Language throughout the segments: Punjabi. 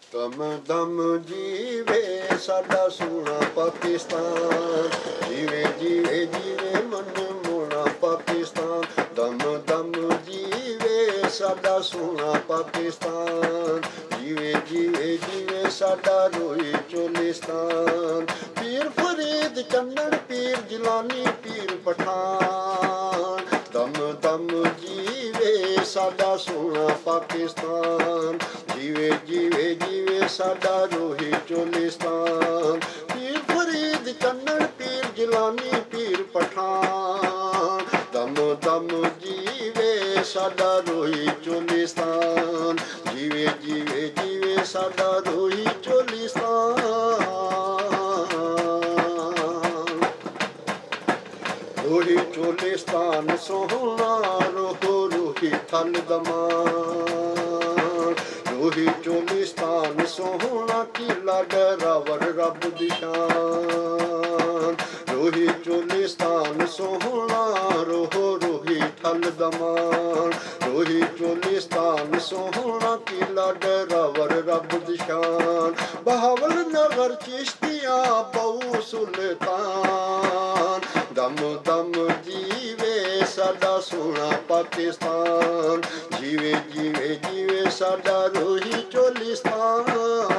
ਦਮ ਦਮ ਜੀਵੇ ਸਾਡਾ ਸੋਹਣਾ ਪਾਕਿਸਤਾਨ, ਜੀਵੇ ਜੀਵੇ ਜੀਵੇ ਮਨ ਮੋਹਣਾ ਪਾਕਿਸਤਾਨ। ਦਮ ਦਮ ਜੀਵੇ ਸਾਡਾ ਸੋਹਣਾ ਪਾਕਿਸਤਾਨ, ਜੀਵੇ ਜੀਵੇ ਜੀਵੇ ਸਾਡਾ ਰੋਈ ਚੋਲਿਸਤਾਨ। ਪੀਰ ਫਰੀਦ ਚੰਨਣ ਪੀਰ ਜਿਲਾਨੀ ਪੀਰ ਪਠਾਨ, ਦਮ ਦਮ ਜੀਵੇ ਸਾਡਾ ਸੋਹਣਾ ਪਾਕਿਸਤਾਨ, ਜੀਵੇ ਜੀਵੇ ਜੀਵੇ ਸਾਡਾ ਰੋਹੀ ਚੋਲਿਸਤਾਨ। ਪੀਰ ਫਰੀਦ ਚੰਨਣ ਪੀਰ ਜਿਲਾਨੀ ਪੀਰ ਪਠਾਨ, ਦਮ ਦਮ ਜੀਵੇ ਸਾਡਾ ਰੋਹੀ ਚੋਲਿਸਤਾਨ, ਜੀਵੇ ਜੀਵੇ ਜੀਵੇ ਸਾਡਾ ਰੋਹੀ ਚੋਲਿਸਤਾਨ। ਰੋਹੀ ਚੋਲਿਸਤਾਨ ਸੋਹਣਾ ਰੋਹੋ ਰੋਹੀ ਥਲ ਦਮਾਨ, ਰੋਹੀ ਚੋਲਿਸਤਾਨ ਸੋਹਣਾ ਕਿਲਾ ਡਰਾਵਰ ਰੱਬ ਦੀ ਸ਼ਾਨ। ਰੋਹੀ ਚੋਲਿਸਤਾਨ ਸੋਹਣਾ ਰੋਹੋ ਰੋਹੀ ਥਲ ਦਮਾਨ, ਰੋਹੀ ਚੋਲਿਸਤਾਨ ਸੋਹਣਾ ਕਿਲਾ ਡਰਾਵਰ ਰੱਬ ਦੀ ਸ਼ਾਨ। ਬਹਾਵਲ ਨਗਰ ਚਿਸ਼ਤੀਆਂ ਬਹੁ ਸੁਲਤਾਨ, ਦਮ ਦਮ ਜੀਵੇ ਸਾਡਾ ਸੋਹਣਾ ਪਾਕਿਸਤਾਨ, ਜੀਵੇ ਜੀਵੇ ਜੀਵੇ ਸਾਡਾ ਰੋਹੀ ਚੋਲਿਸਤਾਨ।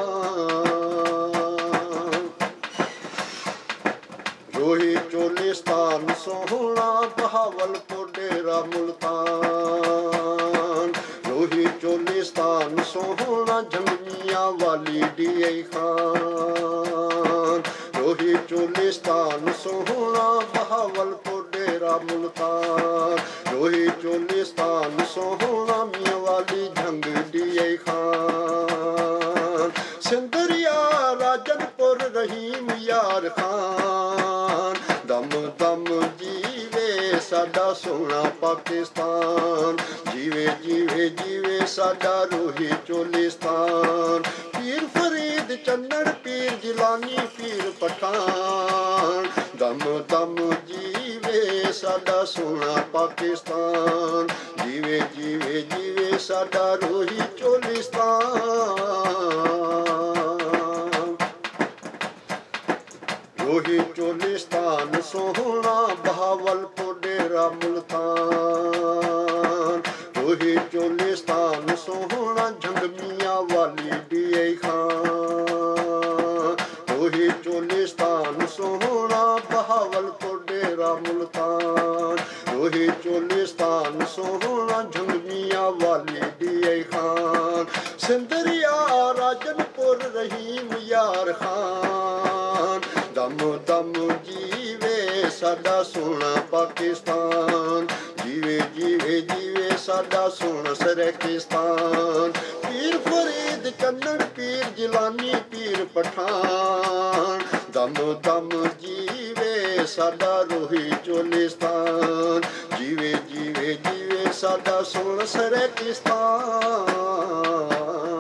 ਰੋਹੀ ਚੋਲਿਸਤਾਨ ਸੋਹਣਾ ਬਹਾਵਲਪੁਰ ਡੇਰਾ ਮੁਲਤਾਨ, ਰੋਹੀ ਚੋਲਿਸਤਾਨ ਸੋਹਣਾ ਜੰਗੀਆਂ ਵਾਲੀ ਡੀਏ ਖਾਨ। ਰੋਹੀ ਚੋਲਿਸਤਾਨ ਸੋਹਣਾ ਬਹਾਵਲਪੁਰ ਡੇਰਾ ਮੁਲਤਾਨ, ਰੋਹੀ ਚੋਲਿਸਤਾਨ ਸੋਹਣਾ ਮੀਆਂ ਵਾਲੀ ਜੰਗ ਡੀਏ ਖਾਨ। ਸਿੰਦਰੀਆ ਰਾਜਨਪੁਰ ਰਹੀਮ ਯਾਰ ਖਾਨ, ਦਮ ਦਮ ਜੀਵੇ ਸਾਡਾ ਸੋਹਣਾ ਪਾਕਿਸਤਾਨ, ਜੀਵੇ ਜੀਵੇ ਜੀਵੇ ਸਾਡਾ ਰੋਹੀ ਚੋਲਿਸਤਾਨ। ਪੀਰ ਫਰੀਦ ਚੰਨਣ ਪੀਰ ਜਿਲਾਨੀ ਪੀਰ ਪਠਾਨ, ਦਮ ਦਮ ਜੀਵੇ ਸਾਡਾ ਸੋਹਣਾ ਪਾਕਿਸਤਾਨ, ਜੀਵੇ ਜੀਵੇ ਜੀਵੇ ਸਾਡਾ ਰੋਹੀ ਚੋਲਿਸਤਾਨ। ਰੋਹੀ ਚੋਲਿਸਤਾਨ ਸੋਹਣਾ ਬਹਾਵਲਪੁਰ ਡੇਰਾ ਮੁਲਤਾਨ, ਰੋਹੀ ਚੋਲਿਸਤਾਨ ਸੋਹਣਾ ਜੰਗਮੀਆਂ ਵਾਲੀ ਡੀਏ ਖਾਨ। ਰੋਹੀ ਚੋਲਿਸਤਾਨ ਸੋਹਣਾ ਬਹਾਵਲਪੁਰ ਡੇਰਾ ਮੁਲਤਾਨ, ਰੋਹੀ ਚੋਲਿਸਤਾਨ ਸੋਹਣਾ ਜੰਗਮੀਆਂ ਵਾਲੀ ਡੀਏ ਖਾਨ। ਸਿੰਦਰੀਆ ਰਾਜਨਪੁਰ ਰਹੀਮ ਯਾਰ ਖਾਨ, ਦਮ ਦਮ ਜੀਵੇ ਸਾਡਾ ਸੋਹਣਾ ਪਾਕਿਸਤਾਨ, ਜੀਵੇ ਜੀਵੇ ਜੀਵੇ ਸਾਡਾ ਸੋਹਣਾ ਸਰਕਿਸਤਾਨ। ਪੀਰ ਫਰੀਦ ਚੰਨਣ ਪੀਰ ਜਿਲਾਨੀ ਪੀਰ ਪਠਾਨ, ਦਮ ਦਮ ਜੀਵੇ ਸਾਡਾ ਰੋਹੀ ਚੋਲਿਸਤਾਨ, ਜੀਵੇ ਜੀਵੇ ਜੀਵੇ ਸਾਡਾ ਸੋਹਣਾ ਸਰਕਿਸਤਾਨ।